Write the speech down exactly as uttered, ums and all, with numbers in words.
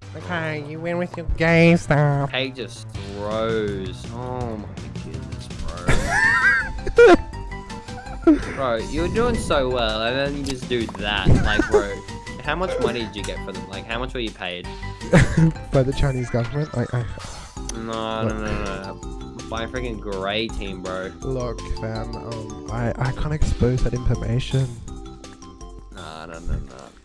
Okay, you win with your gay stuff. Cake just throws. Oh my goodness, bro. Bro, you're doing so well, and then you just do that. Like, bro, how much money did you get for them? Like, how much were you paid? By the Chinese government? I, I... No, no, no, no. By a freaking grey team, bro. Look, fam, um, I, I can't expose that information. No, no, no, no.